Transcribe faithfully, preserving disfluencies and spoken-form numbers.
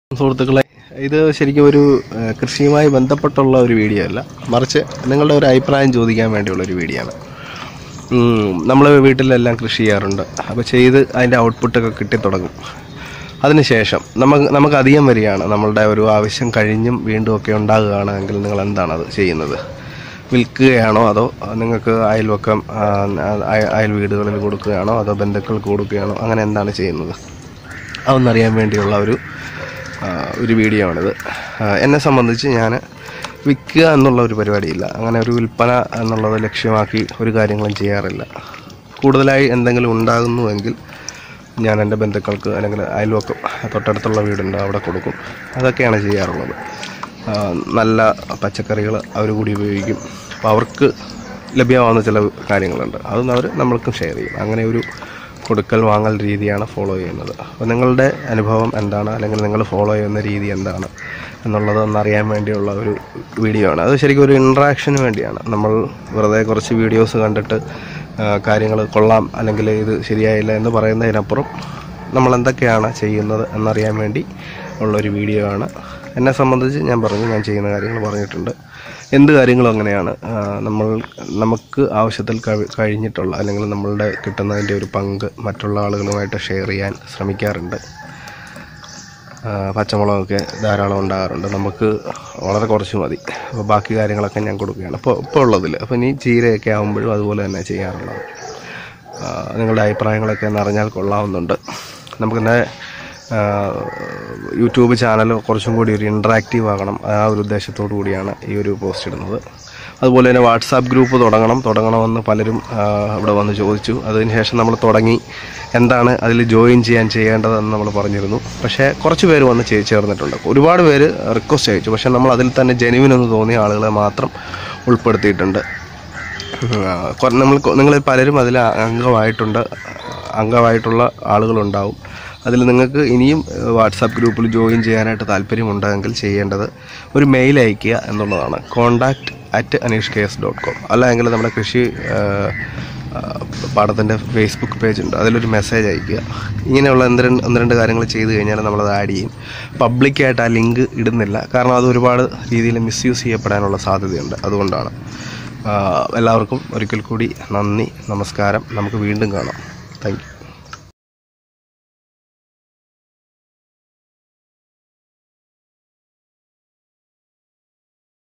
സുഹൃത്തുക്കളെ, ഇത് ശരിക്കും ഒരു കൃഷിയുമായി ബന്ധപ്പെട്ടുള്ള ഒരു വീഡിയോ അല്ല, മറിച്ച് നിങ്ങളുടെ ഒരു അഭിപ്രായം ചോദിക്കാൻ വേണ്ടിയുള്ളൊരു വീഡിയോ ആണ്. നമ്മൾ വീട്ടിലെല്ലാം കൃഷി ചെയ്യാറുണ്ട്. അപ്പോൾ ചെയ്ത് അതിൻ്റെ ഔട്ട്പുട്ടൊക്കെ കിട്ടിത്തുടങ്ങും. അതിനുശേഷം നമുക്ക് നമുക്ക് അധികം വരികയാണ്, നമ്മളുടെ ഒരു ആവശ്യം കഴിഞ്ഞും വീണ്ടും ഒക്കെ ഉണ്ടാകുകയാണെങ്കിൽ നിങ്ങൾ എന്താണത് ചെയ്യുന്നത്? വിൽക്കുകയാണോ, അതോ നിങ്ങൾക്ക് അയൽവക്കം അയൽ വീടുകളിൽ കൊടുക്കുകയാണോ, അതോ ബന്ധുക്കൾക്ക് കൊടുക്കുകയാണോ, അങ്ങനെ എന്താണ് ചെയ്യുന്നത്? അതൊന്നറിയാൻ വേണ്ടിയുള്ള ഒരു ഒരു വീഡിയോ ആണിത്. എന്നെ സംബന്ധിച്ച് ഞാൻ വിൽക്കുക എന്നുള്ള ഒരു പരിപാടിയില്ല, അങ്ങനെ ഒരു വിൽപ്പന എന്നുള്ളത് ലക്ഷ്യമാക്കി ഒരു കാര്യങ്ങളും ചെയ്യാറില്ല. കൂടുതലായി എന്തെങ്കിലും ഉണ്ടാകുന്നുവെങ്കിൽ ഞാൻ എൻ്റെ ബന്ധുക്കൾക്ക് അല്ലെങ്കിൽ അയൽവക്കം തൊട്ടടുത്തുള്ള വീടുണ്ട്, അവിടെ കൊടുക്കും. അതൊക്കെയാണ് ചെയ്യാറുള്ളത്. നല്ല പച്ചക്കറികൾ അവർ കൂടി ഉപയോഗിക്കും. അപ്പോൾ അവർക്ക് ലഭ്യമാകുന്ന ചില കാര്യങ്ങളുണ്ട്, അതൊന്നും അവർ നമ്മൾക്കും ഷെയർ ചെയ്യും. അങ്ങനെ ഒരു കൊടുക്കൽ വാങ്ങൽ രീതിയാണ് ഫോളോ ചെയ്യുന്നത്. അപ്പോൾ നിങ്ങളുടെ അനുഭവം എന്താണ്, അല്ലെങ്കിൽ നിങ്ങൾ ഫോളോ ചെയ്യുന്ന രീതി എന്താണ് എന്നുള്ളത് ഒന്നറിയാൻ വേണ്ടിയുള്ള ഒരു വീഡിയോ ആണ്. അത് ശരിക്കും ഒരു ഇൻട്രാക്ഷന് വേണ്ടിയാണ്. നമ്മൾ വെറുതെ കുറച്ച് വീഡിയോസ് കണ്ടിട്ട് കാര്യങ്ങൾ കൊള്ളാം അല്ലെങ്കിൽ ഇത് ശരിയായില്ല എന്ന് പറയുന്നതിനപ്പുറം നമ്മൾ എന്തൊക്കെയാണ് ചെയ്യുന്നത് എന്നറിയാൻ വേണ്ടി ഉള്ളൊരു വീഡിയോ ആണ്. എന്നെ സംബന്ധിച്ച് ഞാൻ പറഞ്ഞു, ഞാൻ ചെയ്യുന്ന കാര്യങ്ങൾ പറഞ്ഞിട്ടുണ്ട്. എന്ത് കാര്യങ്ങളും അങ്ങനെയാണ്. നമ്മൾ നമുക്ക് ആവശ്യത്തിൽ കഴിഞ്ഞിട്ടുള്ള അല്ലെങ്കിൽ നമ്മളുടെ കിട്ടുന്നതിൻ്റെ ഒരു പങ്ക് മറ്റുള്ള ആളുകളുമായിട്ട് ഷെയർ ചെയ്യാൻ ശ്രമിക്കാറുണ്ട്. പച്ചമുളകൊക്കെ ധാരാളം ഉണ്ടാകാറുണ്ട്, നമുക്ക് വളരെ കുറച്ച് മതി. അപ്പോൾ ബാക്കി കാര്യങ്ങളൊക്കെ ഞാൻ കൊടുക്കുകയാണ് ഇപ്പോൾ ഇപ്പോൾ ഉള്ളതിൽ. അപ്പോൾ ഇനി ചീരയൊക്കെ ആകുമ്പോഴും അതുപോലെ തന്നെ ചെയ്യാറുള്ളത്. നിങ്ങളുടെ അഭിപ്രായങ്ങളൊക്കെ എന്ന് അറിഞ്ഞാൽ കൊള്ളാവുന്നുണ്ട്. നമുക്കെന്നെ യൂട്യൂബ് ചാനൽ കുറച്ചും കൂടി ഒരു ഇൻട്രാക്റ്റീവ് ആകണം, ആ ഒരു ഉദ്ദേശത്തോടു കൂടിയാണ് ഈ ഒരു പോസ്റ്റ് ഇടുന്നത്. അതുപോലെ തന്നെ വാട്സാപ്പ് ഗ്രൂപ്പ് തുടങ്ങണം തുടങ്ങണമെന്ന് പലരും ഇവിടെ വന്ന് ചോദിച്ചു. അതിനുശേഷം നമ്മൾ തുടങ്ങി. എന്താണ് അതിൽ ജോയിൻ ചെയ്യാൻ ചെയ്യേണ്ടതെന്ന് നമ്മൾ പറഞ്ഞിരുന്നു. പക്ഷേ കുറച്ച് പേര് വന്ന് ചേർന്നിട്ടുണ്ട്. ഒരുപാട് പേര് റിക്വസ്റ്റ് അയച്ചു, പക്ഷേ നമ്മൾ അതിൽ തന്നെ ജെനുവിൻ എന്ന് തോന്നിയ ആളുകളെ മാത്രം ഉൾപ്പെടുത്തിയിട്ടുണ്ട്. നമ്മൾ നിങ്ങളിൽ പലരും അതിൽ അംഗമായിട്ടുണ്ട് അംഗമായിട്ടുള്ള ആളുകളുണ്ടാവും. അതിൽ നിങ്ങൾക്ക് ഇനിയും വാട്സാപ്പ് ഗ്രൂപ്പിൽ ജോയിൻ ചെയ്യാനായിട്ട് താല്പര്യമുണ്ടെങ്കിൽ ചെയ്യേണ്ടത് ഒരു മെയിൽ അയയ്ക്കുക എന്നുള്ളതാണ്. Contact at Aneesh K S dot com. അല്ലെങ്കിൽ നമ്മുടെ കൃഷി പാടത്തിൻ്റെ ഫേസ്ബുക്ക് പേജ് ഉണ്ട്, അതിലൊരു മെസ്സേജ് അയയ്ക്കുക. ഇങ്ങനെയുള്ള എന്ത് ഒന്ന് രണ്ട് കാര്യങ്ങൾ ചെയ്ത് കഴിഞ്ഞാൽ നമ്മളത് ആഡ് ചെയ്യും. പബ്ലിക്കായിട്ട് ആ ലിങ്ക് ഇടുന്നില്ല, കാരണം അത് ഒരുപാട് രീതിയിൽ മിസ്യൂസ് ചെയ്യപ്പെടാനുള്ള സാധ്യതയുണ്ട്. അതുകൊണ്ടാണ്. എല്ലാവർക്കും ഒരിക്കൽ കൂടി നന്ദി, നമസ്കാരം. നമുക്ക് വീണ്ടും കാണാം. Thank U.